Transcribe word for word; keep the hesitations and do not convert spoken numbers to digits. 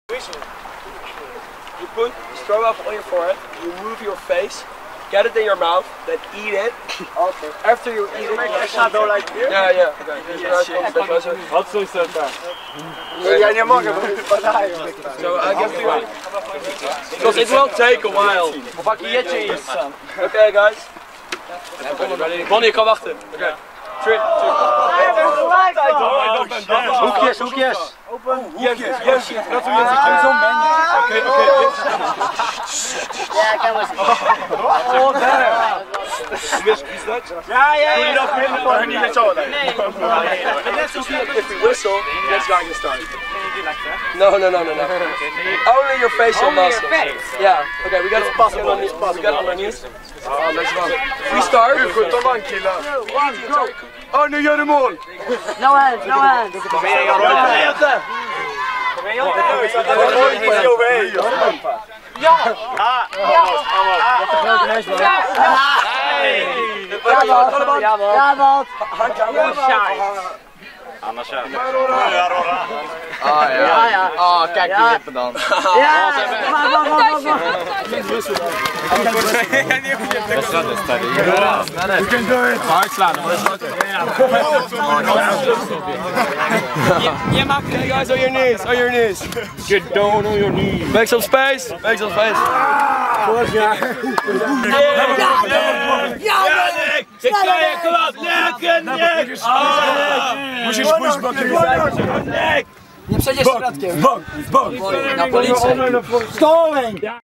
You put, you throw up on your forehead, you move your face, get it in your mouth, then eat it. Okay. After you eat it, make a shadow like here? Yeah, yeah. Okay. Odsuń sobie tak. Ja nie mogę, bo spadają. So I give you, because it will take a while. Chłopaki, jecie i Okay, guys. Bonnie, kom wachten. Okay. Three, two. Hoek jest, hoek jest. Yes, yes, yes. Dat we językiem zo Oké, oké. Ja, kan wel zien. Oh, there. Wiesz gwizdać? Ja, ja, ja. Nie leciało dalej. If we whistle, the next guy can start. No, no, no, no, no. Only your facial muscles. Yeah. Okay, we got to pass it on knees. We got it on our knees. Oh, let's run. We start. Kom aan, killar. Oh, nu gör du mål. No hands, no hands. Kom igen, Jonte. Kom igen, Jonte. Ja! Ah! Ja, wat? Anna kör. Ah, ja. Ja, ja. Ah, kijk die lippen dan. Ja, wacht, wacht, wacht, wacht. You can do it. Hard slaan. Nie maak it, guys, on your knees, on your knees. Get down on your knees. Make some space, make some space. Janek! Czekaj, kom op! Lekker, nek! Musisz pójść bokiem. Nie przejdziesz środkiem. Bok, bok. Na policję. Stolen!